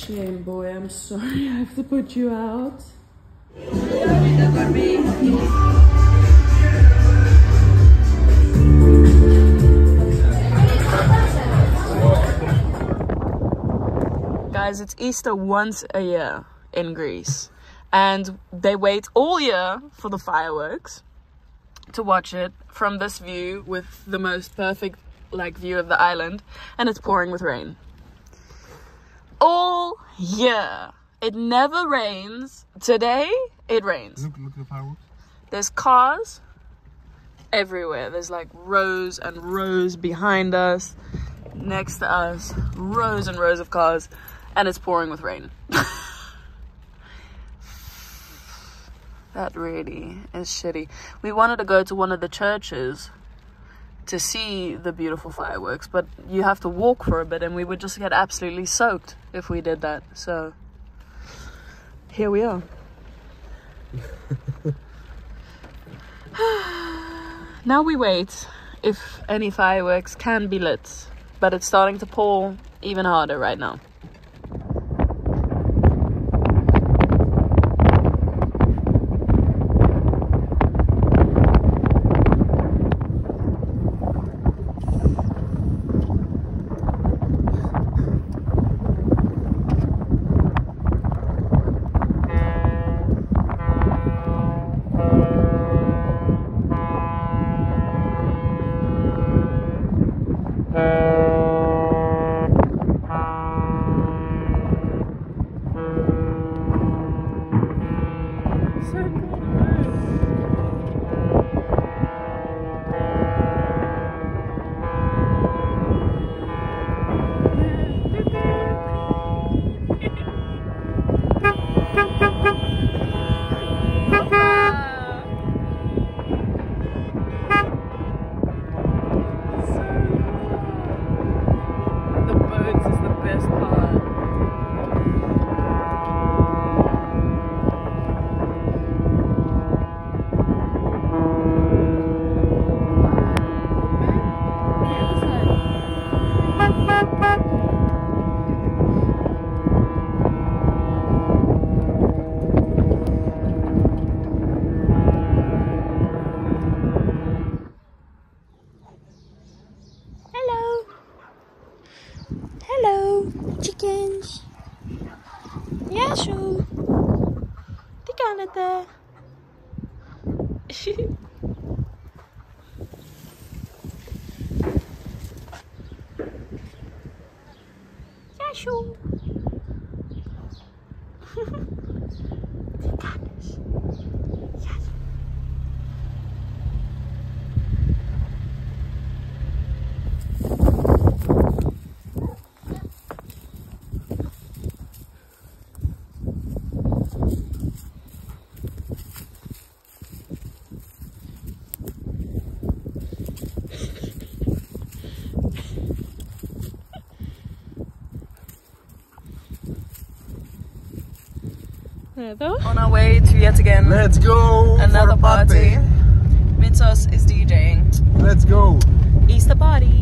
Shame, boy. I'm sorry. I have to put you out. Guys, it's Easter once a year in Greece. And they wait all year for the fireworks to watch it from this view with the most perfect view of the island. And it's pouring with rain. All year. It never rains. Today, it rains. Look at the fireworks. There's cars everywhere. There's like rows and rows behind us. Next to us, rows and rows of cars. And it's pouring with rain. That really is shitty. We wanted to go to one of the churches to see the beautiful fireworks, but you have to walk for a bit and we would just get absolutely soaked if we did that. So here we are. Now we wait if any fireworks can be lit, but it's starting to pour even harder right now. Chickens. Ja, zo. Die kan het. Ja, zo. Die kan het. Ja, zo. On our way to yet again. Let's go. Another party. Mitsos is DJing. Let's go. Easter party.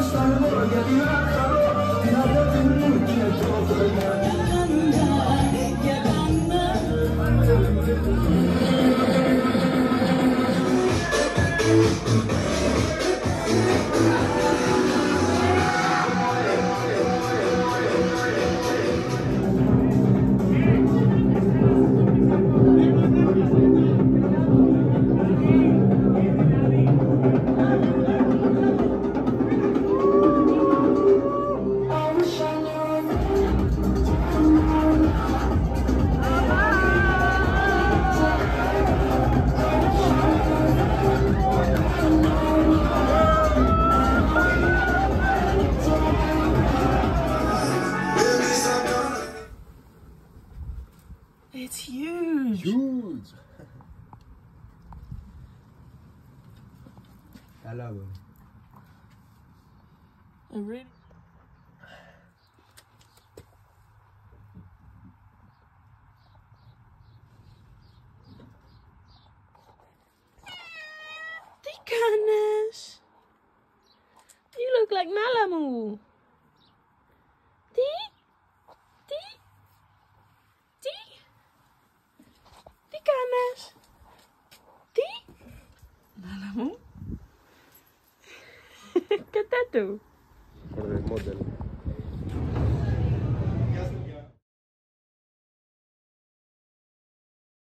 It's huge. Huge. Hello. Really? Goodness. You look like Malamu. Goodness. Malamu. ¿Qué tal tú? For the model.